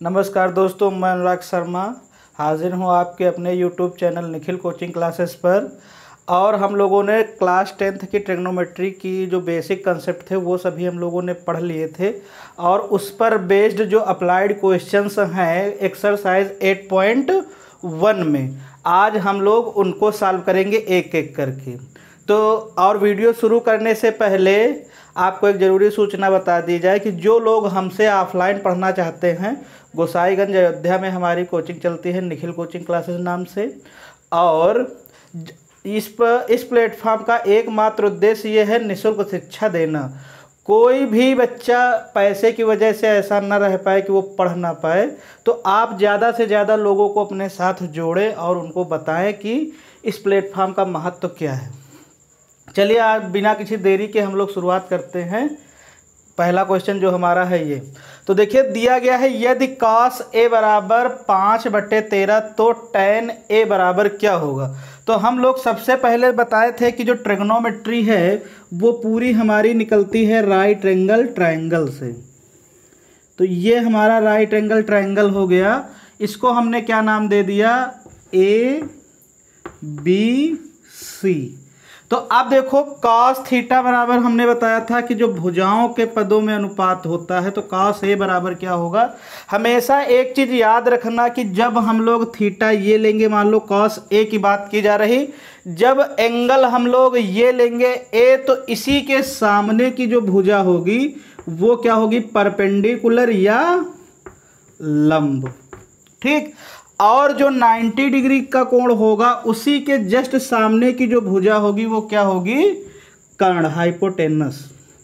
नमस्कार दोस्तों, मैं अनुराग शर्मा हाजिर हूँ आपके अपने YouTube channel Nikhil coaching classes पर। और हम लोगों ने क्लास 10th की ट्रिग्नोमेट्री की जो बेसिक कंसेप्ट थे वो सभी हम लोगों ने पढ़ लिए थे, और उस पर बेस्ड जो अप्लाइड क्वेश्चंस हैं एक्सरसाइज 8.1 में आज हम लोग उनको सॉल्व करेंगे एक एक करके। तो और वीडियो शुरू करने से पहले आपको एक ज़रूरी सूचना बता दी जाए कि जो लोग हमसे ऑफलाइन पढ़ना चाहते हैं, गोसाईगंज अयोध्या में हमारी कोचिंग चलती है निखिल कोचिंग क्लासेस नाम से। और इस प्लेटफॉर्म का एकमात्र उद्देश्य ये है निःशुल्क शिक्षा देना। कोई भी बच्चा पैसे की वजह से ऐसा ना रह पाए कि वो पढ़ ना पाए, तो आप ज़्यादा से ज़्यादा लोगों को अपने साथ जोड़ें और उनको बताएं कि इस प्लेटफॉर्म का महत्व क्या है। चलिए आज बिना किसी देरी के हम लोग शुरुआत करते हैं। पहला क्वेश्चन जो हमारा है ये, तो देखिए दिया गया है यदि cos a बराबर 5/13 तो tan a बराबर क्या होगा। तो हम लोग सबसे पहले बताए थे कि जो ट्रिग्नोमेट्री है वो पूरी हमारी निकलती है राइट एंगल ट्रायंगल से। तो ये हमारा राइट एंगल ट्रायंगल हो गया, इसको हमने क्या नाम दे दिया, A B C। तो अब देखो cos थीटा बराबर हमने बताया था कि जो भुजाओं के पदों में अनुपात होता है, तो cos a बराबर क्या होगा। हमेशा एक चीज़ याद रखना कि जब हम लोग थीटा ये लेंगे, मान लो cos a की बात की जा रही, जब एंगल हम लोग ये लेंगे a, तो इसी के सामने की जो भुजा होगी वो क्या होगी, परपेंडिकुलर या लंब, ठीक। और जो 90 डिग्री का कोण होगा उसी के जस्ट सामने की जो भुजा होगी वो क्या होगी, कर्ण, हाइपोटेनस।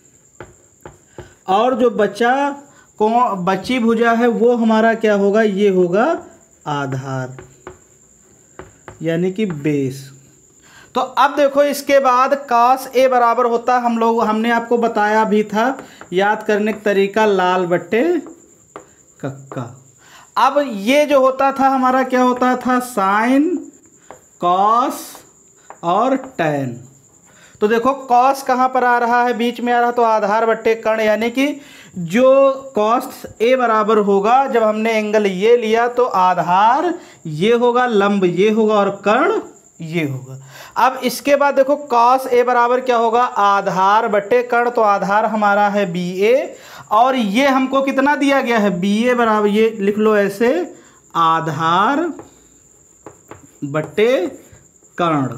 और जो बची भुजा है वो हमारा क्या होगा, ये होगा आधार यानी कि बेस। तो अब देखो इसके बाद cos a बराबर होता हमने आपको बताया भी था, याद करने का तरीका लाल बट्टे कक्का। अब ये जो होता था हमारा क्या होता था, साइन कॉस और टैन। तो देखो कॉस कहाँ पर आ रहा है, बीच में आ रहा, तो आधार बट्टे कर्ण, यानी कि जो cos a बराबर होगा, जब हमने एंगल ये लिया तो आधार ये होगा, लंब ये होगा और कर्ण ये होगा। अब इसके बाद देखो cos a बराबर क्या होगा, आधार बट्टे कर्ण, तो आधार हमारा है BA, और ये हमको कितना दिया गया है, BA बराबर, ये लिख लो ऐसे, आधार बट्टे कर्ण,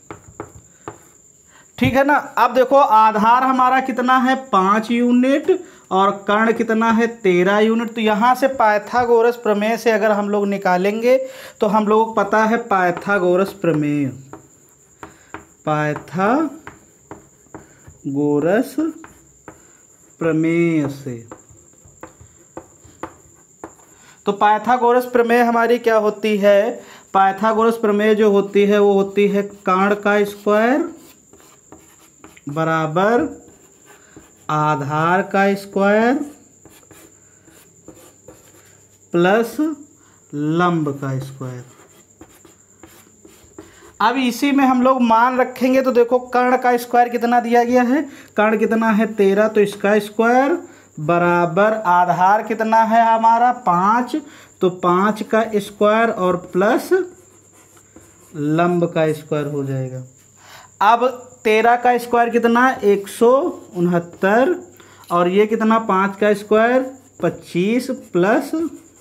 ठीक है ना। अब देखो आधार हमारा कितना है 5 यूनिट और कर्ण कितना है 13 यूनिट। तो यहाँ से पाइथागोरस प्रमेय से अगर हम लोग निकालेंगे तो हम लोगों को पता है पाइथागोरस प्रमेय, पाइथागोरस प्रमेय से। तो पाइथागोरस प्रमेय हमारी क्या होती है, पाइथागोरस प्रमेय जो होती है वो होती है कर्ण का स्क्वायर बराबर आधार का स्क्वायर प्लस लंब का स्क्वायर। अब इसी में हम लोग मान रखेंगे, तो देखो कर्ण का स्क्वायर कितना दिया गया है, कर्ण कितना है 13, तो इसका स्क्वायर बराबर आधार कितना है हमारा 5, तो 5 का स्क्वायर और प्लस लंब का स्क्वायर हो जाएगा। अब 13 का स्क्वायर कितना 169, और ये कितना 5 का स्क्वायर 25 प्लस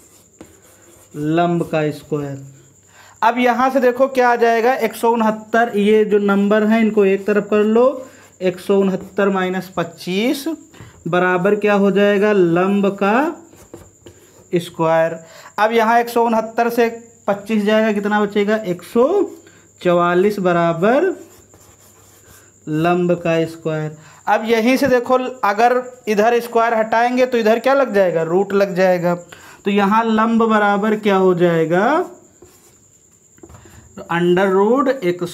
लंब का स्क्वायर। अब यहाँ से देखो क्या आ जाएगा 169, ये जो नंबर हैं इनको एक तरफ कर लो, 169 माइनस 25 बराबर क्या हो जाएगा, लंब का स्क्वायर। अब यहाँ 169 से 25 जाएगा, कितना बचेगा 144 बराबर लंब का स्क्वायर। अब यहीं से देखो अगर इधर स्क्वायर हटाएंगे तो इधर क्या लग जाएगा, रूट लग जाएगा। तो यहाँ लंब बराबर क्या हो जाएगा, अंडर रूट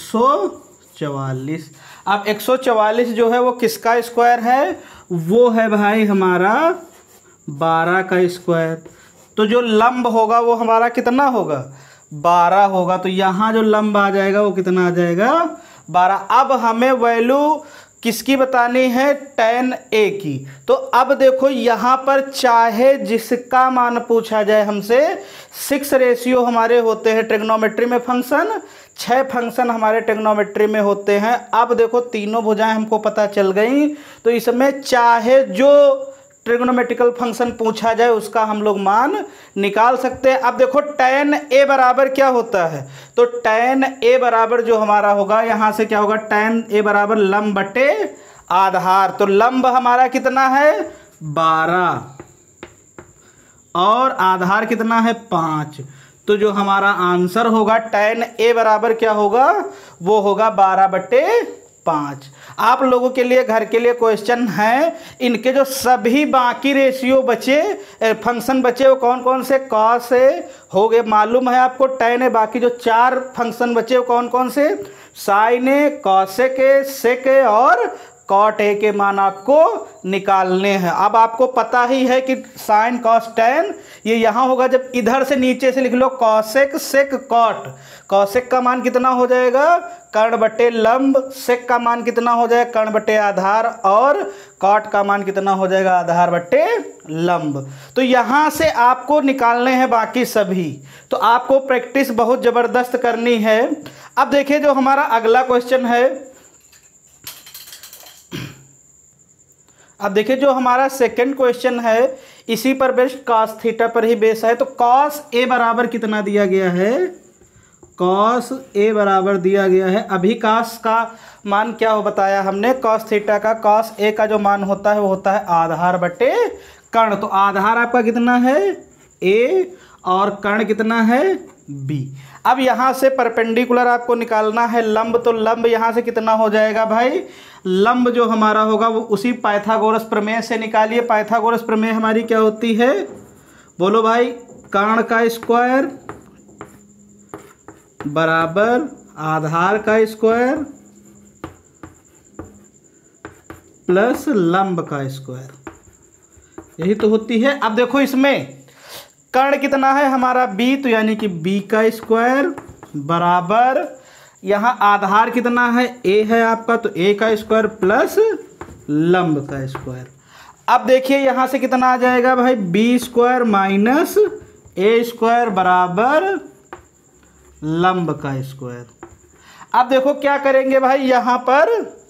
144। अब 144 जो है वो किसका स्क्वायर है, वो है भाई हमारा 12 का स्क्वायर। तो जो लंब होगा वो हमारा कितना होगा, 12 होगा। तो यहाँ जो लंब आ जाएगा वो कितना आ जाएगा, 12। अब हमें वैल्यू किसकी बतानी है, tan a की। तो अब देखो यहाँ पर चाहे जिसका मान पूछा जाए हमसे, 6 रेशियो हमारे होते हैं ट्रिग्नोमेट्री में फंक्शन, 6 फंक्शन हमारे ट्रिग्नोमेट्री में होते हैं। अब देखो तीनों भुजाएं हमको पता चल गई, तो इसमें चाहे जो ट्रिग्नोमेट्रिकल फंक्शन पूछा जाए उसका हम लोग मान निकाल सकते हैं। अब देखो tan a बराबर क्या होता है, तो tan a बराबर जो हमारा होगा यहाँ से क्या होगा, tan a बराबर लंब बटे आधार। तो लंब हमारा कितना है 12 और आधार कितना है 5। तो जो हमारा आंसर होगा tan a बराबर क्या होगा, वो होगा 12/5। आप लोगों के लिए घर के लिए क्वेश्चन है, इनके जो सभी बाकी रेशियो बचे, फंक्शन बचे, वो कौन कौन से, कॉस ए हो गए, मालूम है आपको tan ए, बाकी जो 4 फंक्शन बचे वो कौन कौन से, साइन ए, कॉसेक ए, सेक ए और कॉट ए के मान आपको निकालने हैं। अब आपको पता ही है कि साइन कॉस टैन ये यहाँ होगा, जब इधर से नीचे से लिख लो कॉसेक सेक कॉट, कॉसेक का मान कितना हो जाएगा, कर्ण बटे लंब, सेक का मान कितना हो जाएगा, कर्ण बटे आधार, और कॉट का मान कितना हो जाएगा, आधार बटे लंब। तो यहाँ से आपको निकालने हैं बाकी सभी, तो आपको प्रैक्टिस बहुत ज़बरदस्त करनी है। अब देखिए जो हमारा अगला क्वेश्चन है, अब देखिए जो हमारा सेकंड क्वेश्चन है इसी पर बेस्ड कॉस थीटा पर ही बेस है। तो कॉस ए बराबर कितना दिया गया है, कॉस ए बराबर दिया गया है, अभी कॉस का मान क्या हो बताया हमने, कॉस थीटा का, कॉस ए का जो मान होता है वो होता है आधार बटे कर्ण। तो आधार आपका कितना है ए और कर्ण कितना है बी। अब यहाँ से परपेंडिकुलर आपको निकालना है लंब, तो लंब यहाँ से कितना हो जाएगा भाई, लंब जो हमारा होगा वो उसी पाइथागोरस प्रमेय से निकालिए। पाइथागोरस प्रमेय हमारी क्या होती है, बोलो भाई, कर्ण का स्क्वायर बराबर आधार का स्क्वायर प्लस लंब का स्क्वायर, यही तो होती है। अब देखो इसमें कर्ण कितना है हमारा b, तो यानी कि b का स्क्वायर बराबर यहाँ आधार कितना है a है आपका, तो a का स्क्वायर प्लस लंब का स्क्वायर। अब देखिए यहाँ से कितना आ जाएगा भाई, b square minus a square बराबर लंब का स्क्वायर। अब देखो क्या करेंगे भाई, यहाँ पर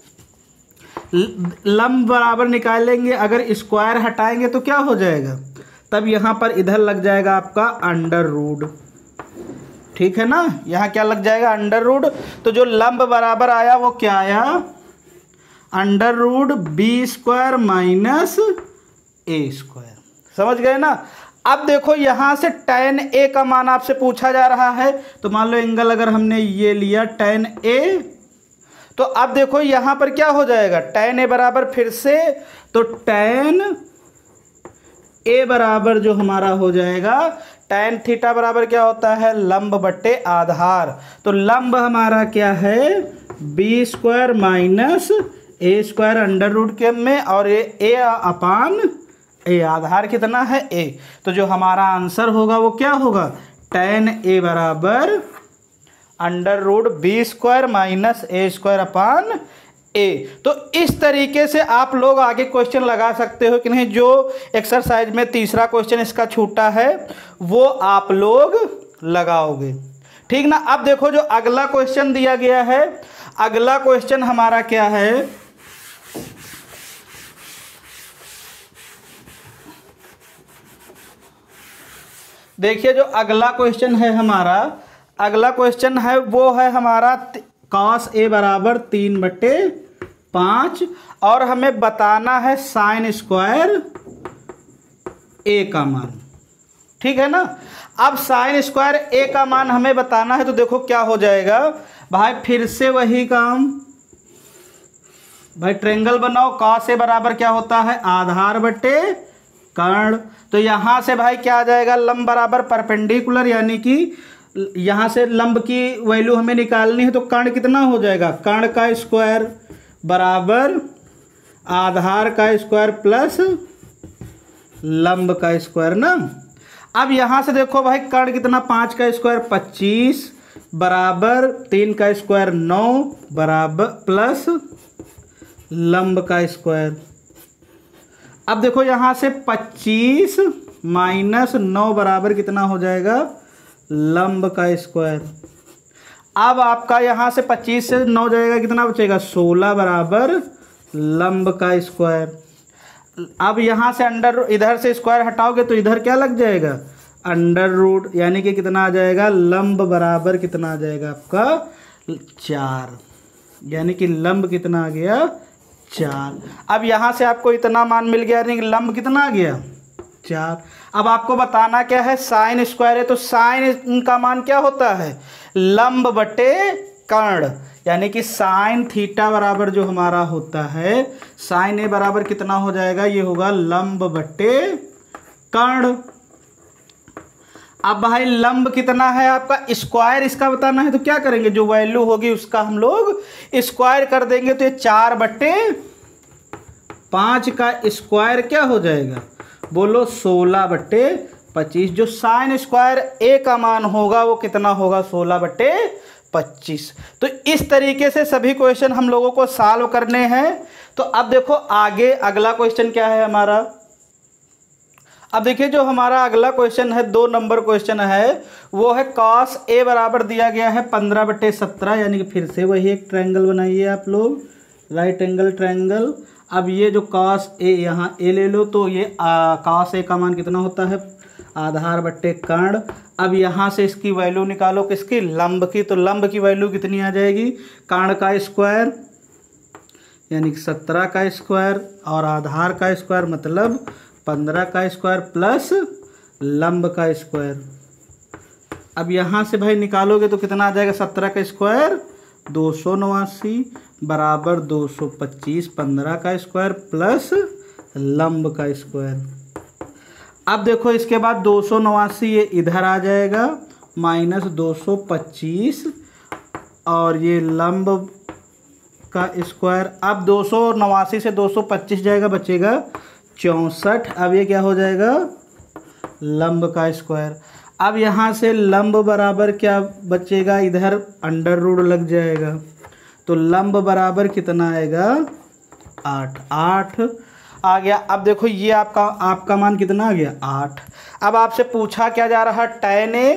लंब बराबर निकालेंगे, अगर स्क्वायर हटाएंगे तो क्या हो जाएगा, तब यहाँ पर इधर लग जाएगा आपका अंडर रूट, ठीक है ना, यहाँ क्या लग जाएगा अंडर रूट। तो जो लंब बराबर आया वो क्या आया, under root B square minus A square, समझ गए ना। अब देखो यहाँ से tan ए का मान आपसे पूछा जा रहा है, तो मान लो एंगल अगर हमने ये लिया tan ए, तो अब देखो यहाँ पर क्या हो जाएगा, tan ए बराबर फिर से, तो tan ए बराबर जो हमारा हो जाएगा, tan थीटा बराबर क्या होता है, लंब बटे आधार। तो लंब हमारा क्या है, B square minus A square under root के में, और ये ए अपान ए, आधार कितना है ए। तो जो हमारा आंसर होगा वो क्या होगा, tan ए बराबर under root B square minus A square upon A. तो इस तरीके से आप लोग आगे क्वेश्चन लगा सकते हो कि नहीं। जो एक्सरसाइज में तीसरा क्वेश्चन इसका छूटा है वो आप लोग लगाओगे, ठीक ना। अब देखो जो अगला क्वेश्चन दिया गया है, अगला क्वेश्चन हमारा क्या है, देखिए जो अगला क्वेश्चन है हमारा, अगला क्वेश्चन है वो है हमारा कॉस ए बराबर 3/5 और हमें बताना है साइन स्क्वायर ए का मान, ठीक है ना। अब साइन स्क्वायर ए का मान हमें बताना है, तो देखो क्या हो जाएगा भाई, फिर से वही काम भाई, ट्रायंगल बनाओ, कॉस ए बराबर क्या होता है, आधार बटे कर्ण। तो यहाँ से भाई क्या आ जाएगा, लंब बराबर परपेंडिकुलर, यानी कि यहाँ से लंब की वैल्यू हमें निकालनी है, तो कर्ण कितना हो जाएगा, कर्ण का स्क्वायर बराबर आधार का स्क्वायर प्लस लंब का स्क्वायर ना। अब यहाँ से देखो भाई, कर्ण कितना, 5 का स्क्वायर 25 बराबर 3 का स्क्वायर 9 बराबर प्लस लंब का स्क्वायर। अब देखो यहाँ से 25 माइनस 9 बराबर कितना हो जाएगा, लंब का स्क्वायर। अब आपका यहाँ से 25 से 9 जाएगा, कितना बचेगा, 16 बराबर लंब का स्क्वायर। अब यहाँ से अंडर, इधर से स्क्वायर हटाओगे तो इधर क्या लग जाएगा, अंडर रूट, यानी कि कितना आ जाएगा, लंब बराबर कितना आ जाएगा आपका 4, यानी कि लंब कितना आ गया 4। अब यहाँ से आपको इतना मान मिल गया, यानी कि लंब कितना आ गया 4। अब आपको बताना क्या है, साइन स्क्वायर है तो साइन का मान क्या होता है, लंब बटे कर्ण, यानी कि साइन थीटा बराबर जो हमारा होता है, साइन ए बराबर कितना हो जाएगा, ये होगा लंब बटे कर्ण। अब भाई लंब कितना है आपका, स्क्वायर इसका बताना है तो क्या करेंगे, जो वैल्यू होगी उसका हम लोग स्क्वायर कर देंगे, तो ये 4 बटे 5 का स्क्वायर क्या हो जाएगा, बोलो 16 बटे 25। जो साइन स्क्वायर ए का मान होगा वो कितना होगा, 16 बटे 25। तो इस तरीके से सभी क्वेश्चन हम लोगों को सॉल्व करने हैं। तो अब देखो आगे अगला क्वेश्चन क्या है हमारा। अब देखिए जो हमारा अगला क्वेश्चन है 2 नंबर क्वेश्चन है, वो है कॉस ए बराबर दिया गया है 15 बटे 17, यानी कि फिर से वही एक ट्रायंगल बनाइए आप लोग, राइट एंगल ट्रायंगल। अब ये जो कॉस ए, यहाँ ए ले लो, तो ये कॉस ए का मान कितना होता है, आधार बट्टे कर्ण। अब यहाँ से इसकी वैल्यू निकालो, किसकी, लंब की, तो लंब की वैल्यू कितनी आ जाएगी, कर्ण का स्क्वायर यानी कि 17 का स्क्वायर और आधार का स्क्वायर मतलब 15 का स्क्वायर प्लस लंब का स्क्वायर। अब यहाँ से भाई निकालोगे तो कितना आ जाएगा, 17 का स्क्वायर 289 बराबर 225, 15 का स्क्वायर प्लस लंब का स्क्वायर। अब देखो इसके बाद 289 ये इधर आ जाएगा माइनस 225 और ये लंब का स्क्वायर। अब 289 से 225 जाएगा, बचेगा 64। अब ये क्या हो जाएगा, लंब का स्क्वायर। अब यहाँ से लंब बराबर क्या बचेगा, इधर अंडर रूट लग जाएगा, तो लंब बराबर कितना आएगा 8 आ गया। अब देखो ये आपका मान कितना आ गया 8। अब आपसे पूछा क्या जा रहा है, tan A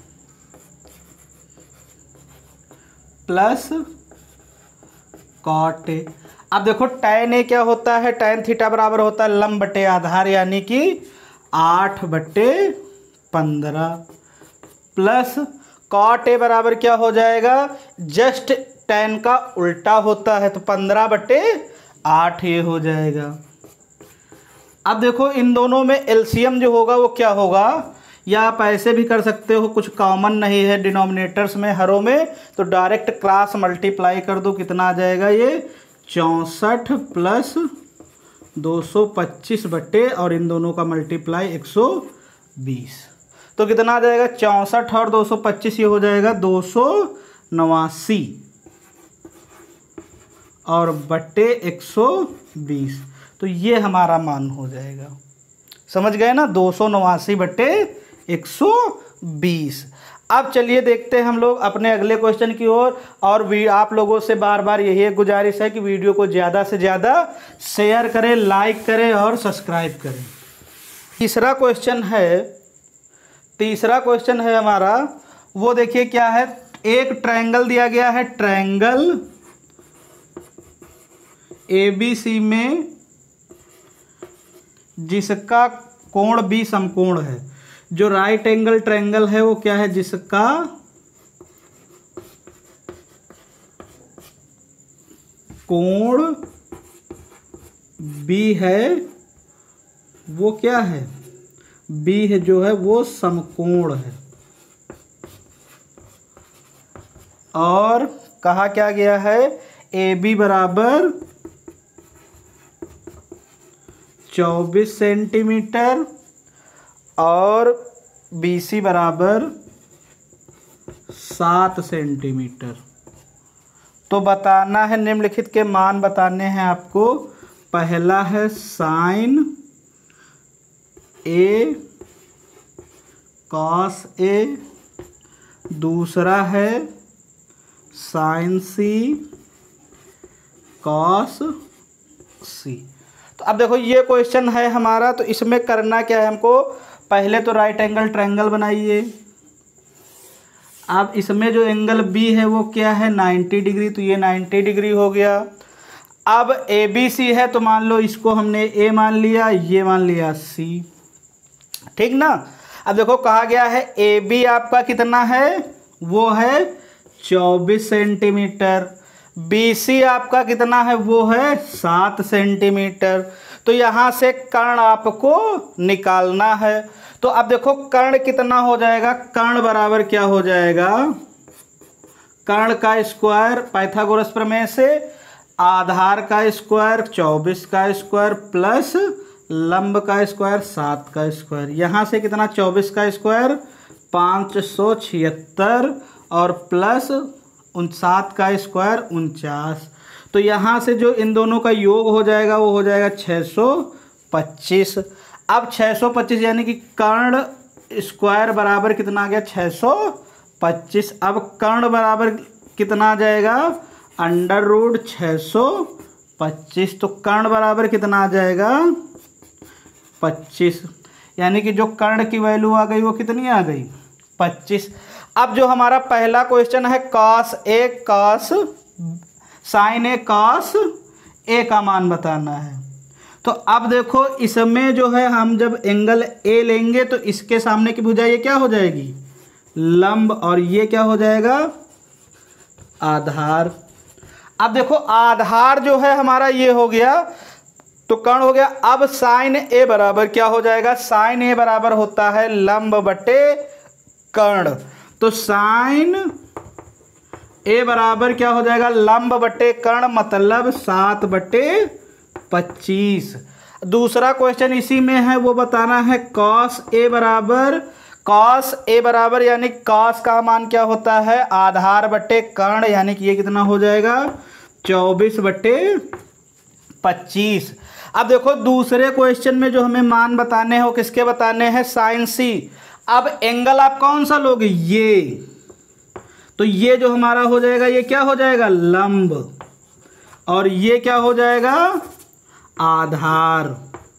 plus cot A. अब देखो tan ए क्या होता है, tan थीटा बराबर होता है लंब बटे आधार, यानी कि 8 बटे 15 प्लस cot ए बराबर क्या हो जाएगा, जस्ट tan का उल्टा होता है तो 15 बटे 8 ये हो जाएगा। अब देखो इन दोनों में एलसीएम जो होगा वो क्या होगा, या आप ऐसे भी कर सकते हो, कुछ कॉमन नहीं है डिनोमिनेटर्स में हरों में, तो डायरेक्ट क्रॉस मल्टीप्लाई कर दो, कितना आ जाएगा ये 64 प्लस 225 बटे और इन दोनों का मल्टीप्लाई 120, तो कितना आ जाएगा 64 और 225 ये हो जाएगा 289 और बटे 120, तो ये हमारा मान हो जाएगा। समझ गए ना, 289 बटे 120। अब चलिए देखते हैं हम लोग अपने अगले क्वेश्चन की ओर। और भी आप लोगों से बार बार यही गुजारिश है कि वीडियो को ज़्यादा से ज़्यादा शेयर करें, लाइक करें और सब्सक्राइब करें। तीसरा क्वेश्चन है हमारा, वो देखिए क्या है, एक ट्रायंगल दिया गया है, ट्रायंगल ABC में जिसका कोण B समकोण है। जो राइट एंगल ट्रायंगल है वो क्या है, जिसका कोण B है वो क्या है, B है जो है वो समकोण है। और कहा क्या गया है, AB बराबर 24 सेंटीमीटर और BC बराबर 7 सेंटीमीटर। तो बताना है, निम्नलिखित के मान बताने हैं आपको। पहला है साइन A कॉस A, दूसरा है साइन C कॉस सी। तो अब देखो ये क्वेश्चन है हमारा, तो इसमें करना क्या है हमको, पहले तो राइट एंगल ट्रायंगल बनाइए। अब इसमें जो एंगल बी है वो क्या है 90 डिग्री, तो ये 90 डिग्री हो गया। अब ए बी सी है तो मान लो इसको हमने ए मान लिया, ये मान लिया सी, ठीक ना। अब देखो कहा गया है ए बी आपका कितना है, वो है 24 सेंटीमीटर, बी सी आपका कितना है, वो है 7 सेंटीमीटर। तो यहाँ से कर्ण आपको निकालना है। तो अब देखो कर्ण कितना हो जाएगा, कर्ण बराबर क्या हो जाएगा, कर्ण का स्क्वायर पाइथागोरस प्रमेय से आधार का स्क्वायर 24 का स्क्वायर प्लस लंब का स्क्वायर 7 का स्क्वायर। यहाँ से कितना 24 का स्क्वायर 576 और प्लस 7 का स्क्वायर 49। तो यहाँ से जो इन दोनों का योग हो जाएगा वो हो जाएगा 625। अब 625 यानी कि कर्ण स्क्वायर बराबर कितना आ गया 625। अब कर्ण बराबर कितना आ जाएगा अंडर रूट 625। तो कर्ण बराबर कितना आ जाएगा 25, यानी कि जो कर्ण की वैल्यू आ गई वो कितनी आ गई 25। अब जो हमारा पहला क्वेश्चन है cos A cos sine A cos A का मान बताना है। तो अब देखो इसमें जो है हम जब एंगल ए लेंगे तो इसके सामने की भुजा ये क्या हो जाएगी लंब, और ये क्या हो जाएगा आधार। अब देखो आधार जो है हमारा ये हो गया, तो कर्ण हो गया। अब साइन ए बराबर क्या हो जाएगा, साइन ए बराबर होता है लंब बटे कर्ण। तो साइन ए बराबर क्या हो जाएगा लंब बटे कर्ण, मतलब 7 बटे 25। दूसरा क्वेश्चन इसी में है, वो बताना है कॉस ए बराबर यानी कॉस का मान क्या होता है आधार बटे कर्ण, यानी कि ये कितना हो जाएगा 24 बटे 25। अब देखो दूसरे क्वेश्चन में जो हमें मान बताने हैं वो किसके बताने हैं साइन सी। अब एंगल आप कौन सा लोगे ये, तो ये जो हमारा हो जाएगा ये क्या हो जाएगा लंब, और ये क्या हो जाएगा आधार,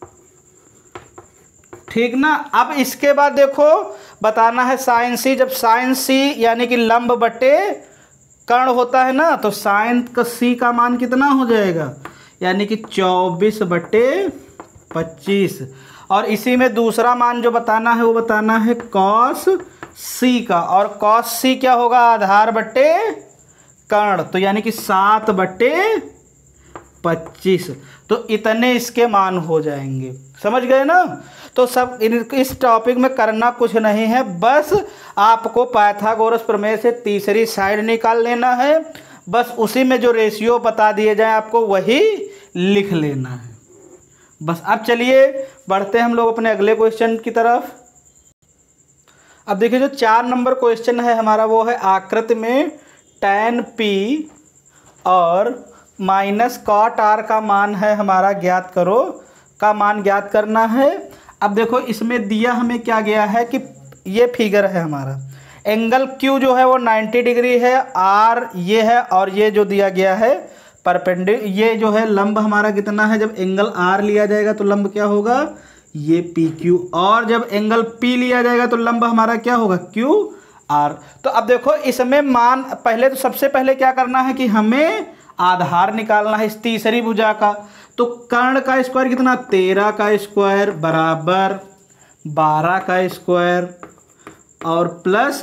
ठीक ना। अब इसके बाद देखो बताना है साइन सी। जब साइन सी यानी कि लंब बटे कर्ण होता है ना, तो साइन का सी का मान कितना हो जाएगा यानी कि 24 बटे 25। और इसी में दूसरा मान जो बताना है वो बताना है कॉस सी का, और कॉस सी क्या होगा आधार बटे कर्ण, तो यानी कि 7 बटे 25। तो इतने इसके मान हो जाएंगे, समझ गए ना। तो सब इस टॉपिक में करना कुछ नहीं है, बस आपको पाइथागोरस प्रमेय से तीसरी साइड निकाल लेना है। बस उसी में जो रेशियो बता दिए जाए आपको वही लिख लेना है बस। अब चलिए बढ़ते हैं हम लोग अपने अगले क्वेश्चन की तरफ। अब देखिए जो 4 नंबर क्वेश्चन है हमारा वो है आकृति में tan p और माइनस कॉट r का मान है हमारा ज्ञात करो, का मान ज्ञात करना है। अब देखो इसमें दिया हमें क्या गया है कि ये फिगर है हमारा, एंगल Q जो है वो 90 डिग्री है, R ये है, और ये जो दिया गया है परपेंडिकुलर, ये जो है लंब हमारा कितना है, जब एंगल R लिया जाएगा तो लंब क्या होगा ये PQ, और जब एंगल P लिया जाएगा तो लंब हमारा क्या होगा QR। तो अब देखो इसमें मान पहले तो सबसे पहले क्या करना है कि हमें आधार निकालना है इस तीसरी भुजा का। तो कर्ण का स्क्वायर कितना 13 का स्क्वायर बराबर 12 का स्क्वायर और प्लस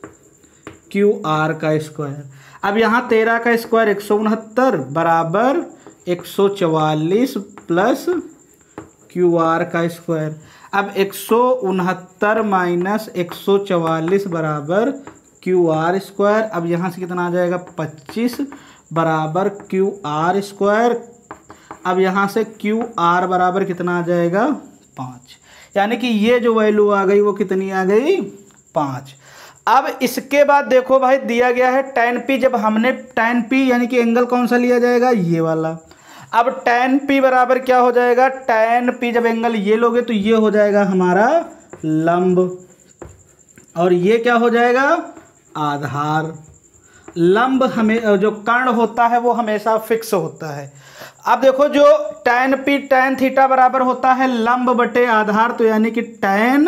QR का स्क्वायर। अब यहाँ 13 का स्क्वायर 169 बराबर 144 प्लस QR का स्क्वायर। अब 169 माइनस 144 बराबर QR स्क्वायर। अब यहाँ से कितना आ जाएगा 25 बराबर QR स्क्वायर। अब यहाँ से QR बराबर कितना आ जाएगा 5, यानी कि ये जो वैल्यू आ गई वो कितनी आ गई 5। अब इसके बाद देखो भाई दिया गया है tan p, जब हमने tan p यानी कि एंगल कौन सा लिया जाएगा ये वाला। अब tan p बराबर क्या हो जाएगा, tan p जब एंगल ये लोगे तो ये हो जाएगा हमारा लंब, और ये क्या हो जाएगा आधार। लंब हमें जो कर्ण होता है वो हमेशा फिक्स होता है। अब देखो जो tan p tan थीटा बराबर होता है लंब बटे आधार, तो यानी कि tan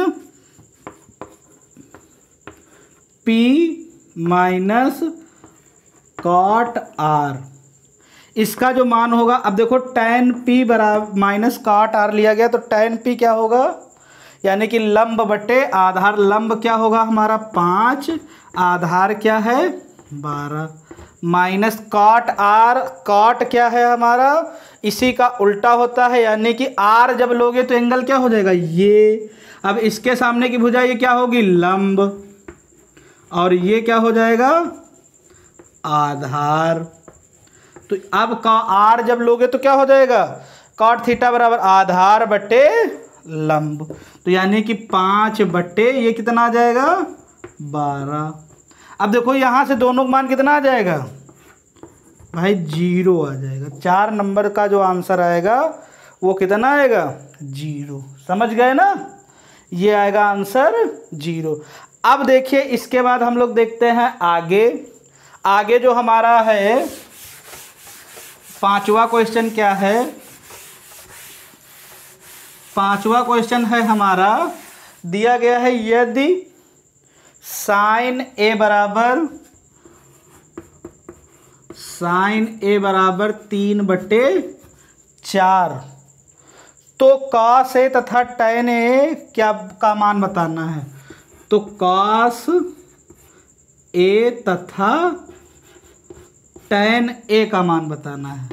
p minus cot r, इसका जो मान होगा, अब देखो tan p बराबर माइनस cot r लिया गया, तो tan p क्या होगा, यानी कि लंब बटे आधार, लंब क्या होगा हमारा 5, आधार क्या है 12, माइनस cot r, cot क्या है हमारा इसी का उल्टा होता है, यानी कि r जब लोगे तो एंगल क्या हो जाएगा ये। अब इसके सामने की भुजा ये क्या होगी लंब, और ये क्या हो जाएगा आधार। तो अब का r जब लोगे तो क्या हो जाएगा cot थीटा बराबर आधार बटे लंब, तो यानी कि 5 बटे ये कितना आ जाएगा 12। अब देखो यहाँ से दोनों का मान कितना आ जाएगा भाई 0 आ जाएगा। 4 नंबर का जो आंसर आएगा वो कितना आएगा 0। समझ गए ना, ये आएगा आंसर 0। अब देखिए इसके बाद हम लोग देखते हैं आगे। आगे जो हमारा है 5वां क्वेश्चन क्या है, 5वां क्वेश्चन है हमारा, दिया गया है यदि साइन ए बराबर 3/4 तो cos ए तथा tan ए क्या का मान बताना है। तो cos ए तथा tan ए का मान बताना है।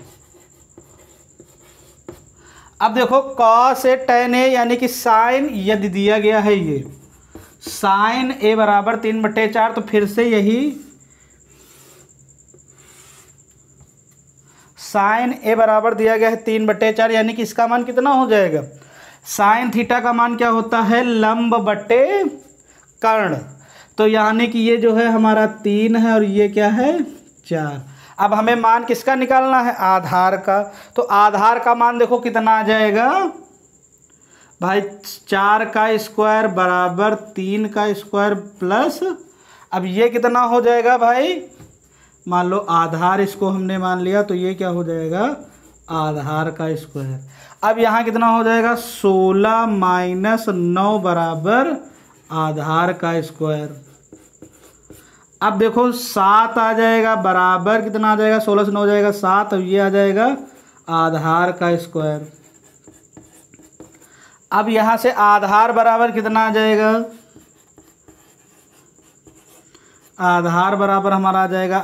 अब देखो cos ए tan ए यानी कि साइन, यदि दिया गया है ये साइन ए बराबर 3/4, तो फिर से यही साइन ए बराबर दिया गया है 3/4, यानी कि इसका मान कितना हो जाएगा, साइन थीटा का मान क्या होता है लंब बटे कर्ण, तो यानी कि ये जो है हमारा 3 है और ये क्या है 4। अब हमें मान किसका निकालना है आधार का, तो आधार का मान देखो कितना आ जाएगा भाई 4 का स्क्वायर बराबर 3 का स्क्वायर प्लस, अब ये कितना हो जाएगा भाई, मान लो आधार इसको हमने मान लिया तो ये क्या हो जाएगा आधार का स्क्वायर। अब यहाँ कितना हो जाएगा 16 माइनस 9 बराबर आधार का स्क्वायर। अब देखो 7 आ जाएगा बराबर कितना आ जाएगा 16 से 9 हो जाएगा 7, अब ये आ जाएगा आधार का स्क्वायर। अब यहाँ से आधार बराबर कितना आ जाएगा, आधार बराबर हमारा आ जाएगा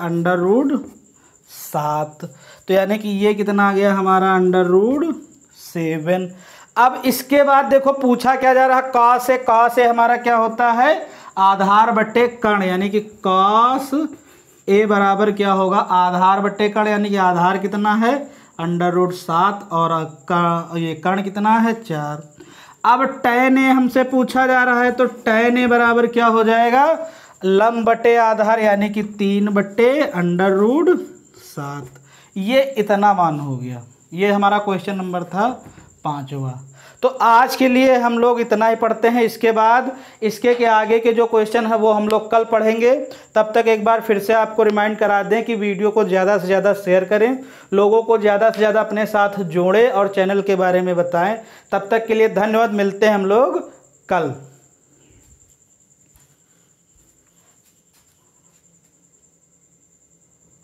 √7, तो यानी कि ये कितना आ गया हमारा √7। अब इसके बाद देखो पूछा क्या जा रहा है cos ए, cos ए हमारा क्या होता है आधार बटे कर्ण, यानी कि cos ए बराबर क्या होगा आधार बटे कर्ण, यानी कि आधार कितना है √7 और ये कर्ण कितना है 4। अब tan ए हमसे पूछा जा रहा है, तो tan ए बराबर क्या हो जाएगा लंब बटे आधार, यानी कि 3/√7। ये इतना मान हो गया। ये हमारा क्वेश्चन नंबर था 5वां। तो आज के लिए हम लोग इतना ही पढ़ते हैं। इसके बाद इसके के आगे के जो क्वेश्चन है वो हम लोग कल पढ़ेंगे। तब तक एक बार फिर से आपको रिमाइंड करा दें कि वीडियो को ज़्यादा से ज़्यादा शेयर करें, लोगों को ज़्यादा से ज़्यादा अपने साथ जोड़ें और चैनल के बारे में बताएं। तब तक के लिए धन्यवाद। मिलते हैं हम लोग कल।